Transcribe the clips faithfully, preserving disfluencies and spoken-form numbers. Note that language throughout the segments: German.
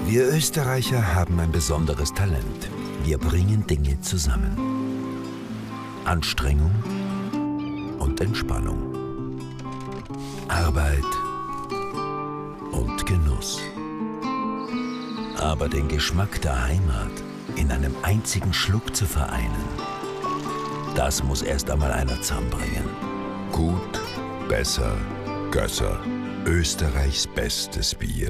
Wir Österreicher haben ein besonderes Talent. Wir bringen Dinge zusammen. Anstrengung und Entspannung. Arbeit und Genuss. Aber den Geschmack der Heimat in einem einzigen Schluck zu vereinen, das muss erst einmal einer zusammenbringen. Gut, besser, Gösser. Österreichs bestes Bier.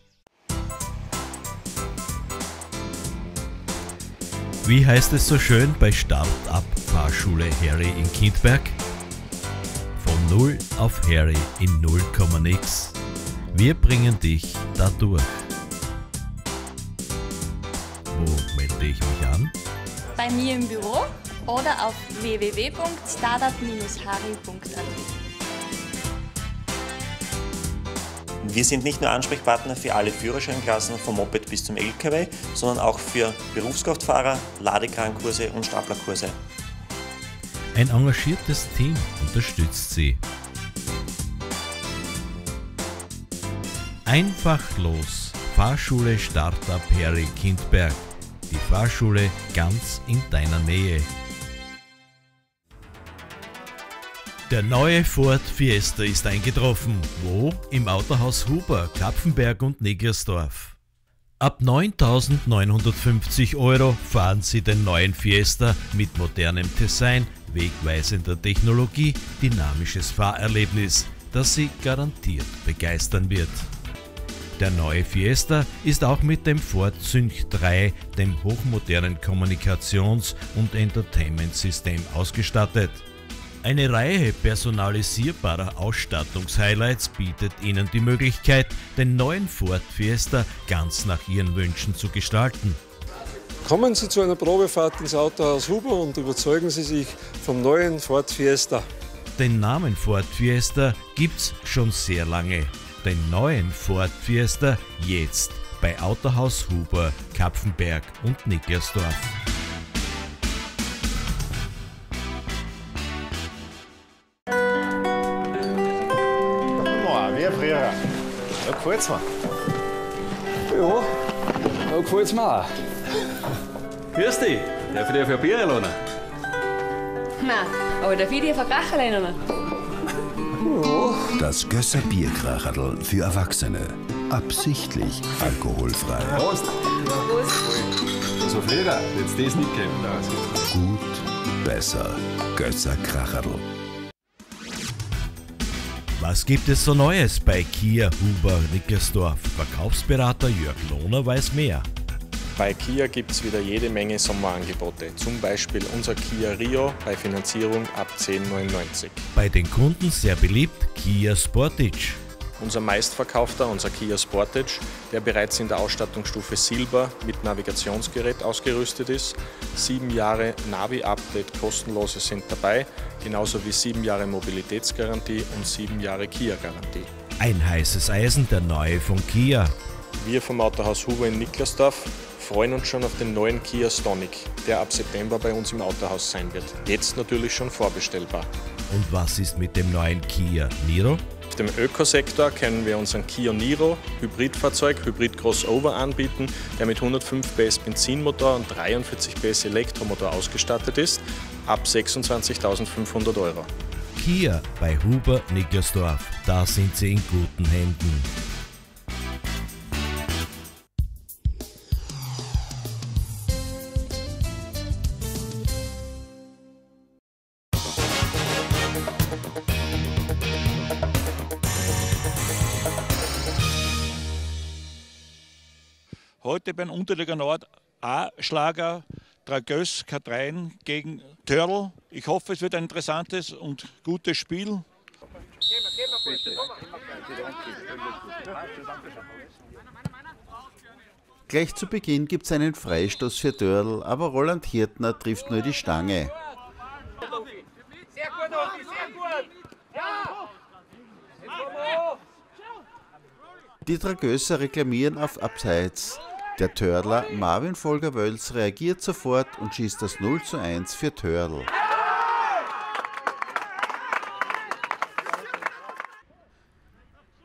Wie heißt es so schön bei Start-up-Fahrschule Harry in Kindberg? Von null auf Harry in null Komma nix. Wir bringen dich da durch. Wo melde ich mich an? Bei mir im Büro oder auf w w w punkt startup Bindestrich harry punkt a t. Wir sind nicht nur Ansprechpartner für alle Führerscheinklassen vom Moped bis zum L K W, sondern auch für Berufskraftfahrer, Ladekrankurse und Staplerkurse. Ein engagiertes Team unterstützt Sie. Einfach los! Fahrschule Startup Harry Kindberg. Die Fahrschule ganz in deiner Nähe. Der neue Ford Fiesta ist eingetroffen. Wo? Im Autohaus Huber, Kapfenberg und Neglersdorf. Ab neuntausendneunhundertfünfzig Euro fahren Sie den neuen Fiesta mit modernem Design, wegweisender Technologie, dynamisches Fahrerlebnis, das Sie garantiert begeistern wird. Der neue Fiesta ist auch mit dem Ford Sync drei, dem hochmodernen Kommunikations- und Entertainment-System ausgestattet. Eine Reihe personalisierbarer Ausstattungshighlights bietet Ihnen die Möglichkeit, den neuen Ford Fiesta ganz nach Ihren Wünschen zu gestalten. Kommen Sie zu einer Probefahrt ins Autohaus Huber und überzeugen Sie sich vom neuen Ford Fiesta. Den Namen Ford Fiesta gibt's schon sehr lange. Den neuen Ford Fiesta jetzt bei Autohaus Huber, Kapfenberg und Neglersdorf. Wie früher. Da gefällt's mir. Ja, da gefällt's mir auch. Grüß dich, darf ich dir für ein Bier lassen? Nein, aber darf ich dir für Kracherl lassen? Das Gösser Bierkracherl für Erwachsene. Absichtlich alkoholfrei. Prost! Prost! So Frieda, jetzt das nicht kennen. Gut, besser, Gösser Kracherl. Was gibt es so Neues bei Kia Huber Neglersdorf? Verkaufsberater Jörg Lohner weiß mehr. Bei Kia gibt es wieder jede Menge Sommerangebote, zum Beispiel unser Kia Rio bei Finanzierung ab zehn Komma neunundneunzig. Bei den Kunden sehr beliebt Kia Sportage. Unser meistverkaufter, unser Kia Sportage, der bereits in der Ausstattungsstufe Silber mit Navigationsgerät ausgerüstet ist. Sieben Jahre Navi-Update kostenlose sind dabei, genauso wie sieben Jahre Mobilitätsgarantie und sieben Jahre Kia-Garantie. Ein heißes Eisen, der neue von Kia. Wir vom Autohaus Huber in Niklasdorf freuen uns schon auf den neuen Kia Stonic, der ab September bei uns im Autohaus sein wird. Jetzt natürlich schon vorbestellbar. Und was ist mit dem neuen Kia Niro? Auf dem Ökosektor können wir unseren Kia Niro Hybridfahrzeug, Hybrid Crossover anbieten, der mit hundertfünf P S Benzinmotor und dreiundvierzig P S Elektromotor ausgestattet ist, ab sechsundzwanzigtausendfünfhundert Euro. Kia bei Huber Neglersdorf, da sind Sie in guten Händen. Heute beim Unterliga Nord A-Schlager Dragös K drei gegen Törl. Ich hoffe, es wird ein interessantes und gutes Spiel. Gleich zu Beginn gibt es einen Freistoß für Törl, aber Roland Hirtner trifft nur die Stange. Sehr gut, Oki, sehr gut! Ja! Die Dragösser reklamieren auf Abseits. Der Törler Marvin Volker-Wölz reagiert sofort und schießt das null zu eins für Törl.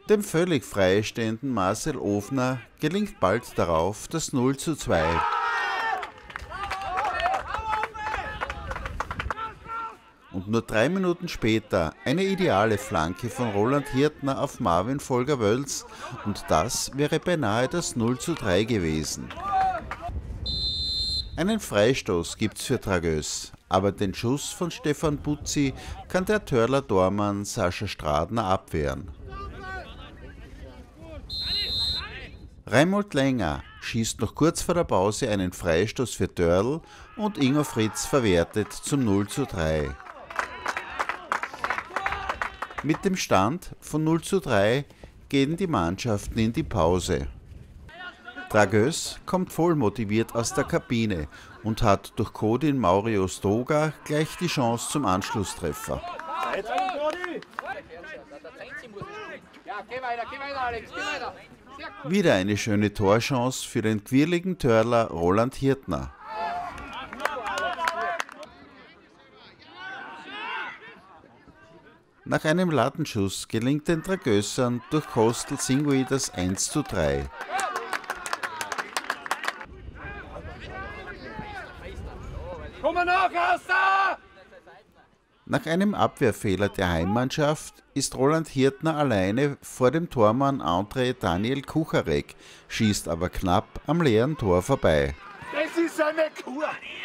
Dem völlig freistehenden Marcel Ofner gelingt bald darauf das null zu zwei. Und nur drei Minuten später eine ideale Flanke von Roland Hirtner auf Marvin Volger-Wölz und das wäre beinahe das null zu drei gewesen. Einen Freistoß gibt's für Dragös, aber den Schuss von Stefan Butzi kann der Törler Tormann Sascha Stradner abwehren. Reinhold Länger schießt noch kurz vor der Pause einen Freistoß für Törl und Ingo Fritz verwertet zum null zu drei. Mit dem Stand von null zu drei gehen die Mannschaften in die Pause. Dragös kommt voll motiviert aus der Kabine und hat durch Kodin Mauro Stoga gleich die Chance zum Anschlusstreffer. Wieder eine schöne Torchance für den quirligen Törler Roland Hirtner. Nach einem Lattenschuss gelingt den Dragössern durch Kostel Singui das eins zu drei. Nach einem Abwehrfehler der Heimmannschaft ist Roland Hirtner alleine vor dem Tormann André Daniel Kucharek, schießt aber knapp am leeren Tor vorbei. Das ist eine Kur!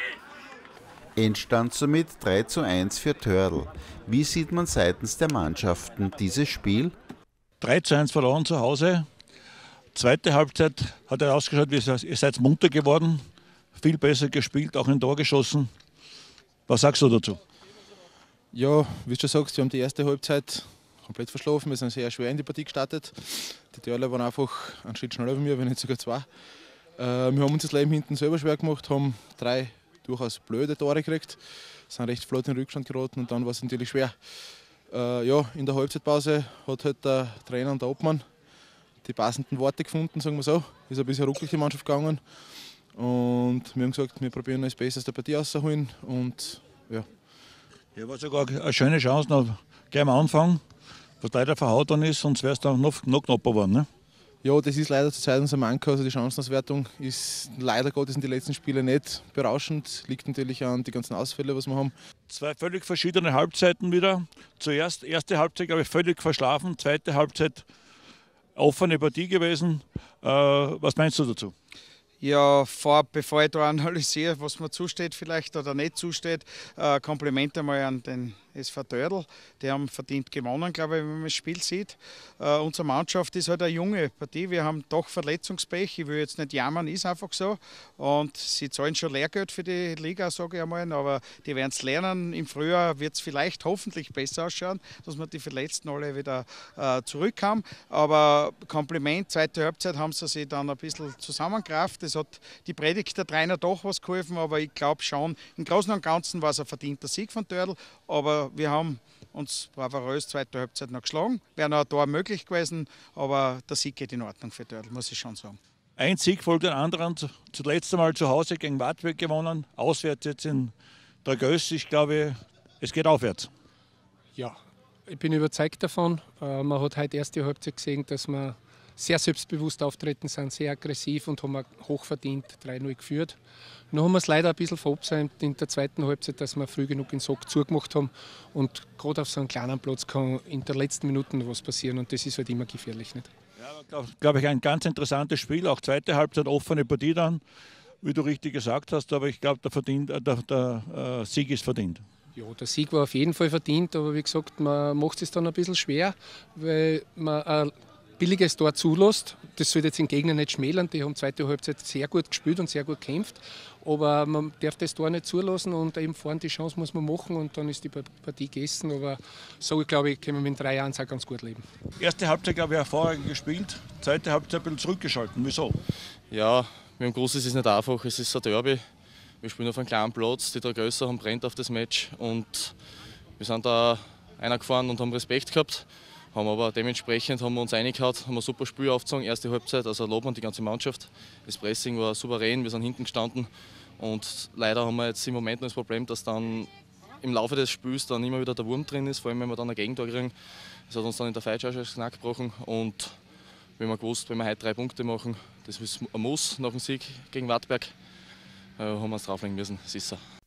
Endstand somit drei zu eins für Törl. Wie sieht man seitens der Mannschaften dieses Spiel? drei zu eins verloren zu Hause. Zweite Halbzeit hat er ausgeschaut, wie ihr seid munter geworden. Viel besser gespielt, auch ein Tor geschossen. Was sagst du dazu? Ja, wie du schon sagst, wir haben die erste Halbzeit komplett verschlafen. Wir sind sehr schwer in die Partie gestartet. Die Törler waren einfach einen Schritt schneller wie wir, wenn nicht sogar zwei. Äh, wir haben uns das Leben hinten selber schwer gemacht, haben drei durchaus blöde Tore gekriegt, sind recht flott in den Rückstand geraten und dann war es natürlich schwer. Äh, ja, in der Halbzeitpause hat halt der Trainer und der Obmann die passenden Worte gefunden, sagen wir so. Ist ein bisschen ruckelig die Mannschaft gegangen und wir haben gesagt, wir probieren das Beste aus der Partie rauszuholen und ja. Hier war sogar eine schöne Chance noch gleich am Anfang, was leider verhaut dann ist, sonst wäre es dann noch, noch knapper geworden. Ne? Ja, das ist leider zurzeit unser Manko. Also die Chancenauswertung ist leider Gottes in den letzten Spielen nicht berauschend. Liegt natürlich an die ganzen Ausfälle, was wir haben. Zwei völlig verschiedene Halbzeiten wieder. Zuerst, erste Halbzeit, glaube ich, völlig verschlafen. Zweite Halbzeit, offene Partie gewesen. Äh, was meinst du dazu? Ja, vor, bevor ich da analysiere, was mir zusteht vielleicht oder nicht zusteht, äh, Komplimente mal an den S V Törl. Die haben verdient gewonnen, glaube ich, wenn man das Spiel sieht. Äh, unsere Mannschaft ist halt eine junge Partie. Wir haben doch Verletzungspech. Ich will jetzt nicht jammern, ist einfach so. Und sie zahlen schon Lehrgeld für die Liga, sage ich einmal. Aber die werden es lernen. Im Frühjahr wird es vielleicht hoffentlich besser ausschauen, dass wir die Verletzten alle wieder äh, zurück haben. Aber Kompliment, zweite Halbzeit haben sie sich dann ein bisschen zusammengerafft. Es hat die Predigt der Trainer doch was geholfen, aber ich glaube schon, im Großen und Ganzen war es ein verdienter Sieg von Törl. Aber wir haben uns bravourös zweite Halbzeit noch geschlagen. Wäre noch ein Tor möglich gewesen, aber der Sieg geht in Ordnung für Törl, muss ich schon sagen. Ein Sieg folgt den anderen. Zuletzt einmal zu Hause gegen Wartberg gewonnen. Auswärts jetzt in Dragös. Ich glaube, es geht aufwärts. Ja, ich bin überzeugt davon. Man hat heute erste Halbzeit gesehen, dass wir sehr selbstbewusst auftreten sind, sehr aggressiv und haben hochverdient drei null geführt. Dann haben wir es leider ein bisschen verabsäumt in der zweiten Halbzeit, dass wir früh genug den Sack zugemacht haben. Und gerade auf so einem kleinen Platz kann in der letzten Minute noch was passieren und das ist halt immer gefährlich. Nicht? Ja, glaube glaub ich, ein ganz interessantes Spiel. Auch zweite Halbzeit, offene Partie dann, wie du richtig gesagt hast. Aber ich glaube, der, verdient, der, der äh, Sieg ist verdient. Ja, der Sieg war auf jeden Fall verdient, aber wie gesagt, man macht es dann ein bisschen schwer, weil man ein billiges Tor zulässt. Das soll jetzt den Gegner nicht schmälern. Die haben zweite Halbzeit sehr gut gespielt und sehr gut gekämpft. Aber man darf das Tor nicht zulassen und eben vorne die Chance muss man machen und dann ist die Partie gegessen. Aber so, glaube ich, können wir mit drei Jahren auch ganz gut leben. Erste Halbzeit, glaube ich, hervorragend gespielt. Zweite Halbzeit ein bisschen zurückgeschalten. Wieso? Ja, mit dem Groß ist es nicht einfach. Es ist ein Derby. Wir spielen auf einem kleinen Platz. Die Dragösser haben brennt auf das Match. Und wir sind da einer gefahren und haben Respekt gehabt. Haben aber dementsprechend haben wir uns einig gehabt, haben ein super Spiel aufgezogen, erste Halbzeit, also loben wir die ganze Mannschaft. Das Pressing war souverän, wir sind hinten gestanden und leider haben wir jetzt im Moment noch das Problem, dass dann im Laufe des Spiels dann immer wieder der Wurm drin ist, vor allem wenn wir dann ein Gegentor kriegen. Das hat uns dann in der Feitsch auch schon das Knack gebrochen und wenn wir gewusst, wenn wir heute drei Punkte machen, das ist ein Muss nach dem Sieg gegen Wartberg, äh, haben wir uns drauflegen müssen, das ist so.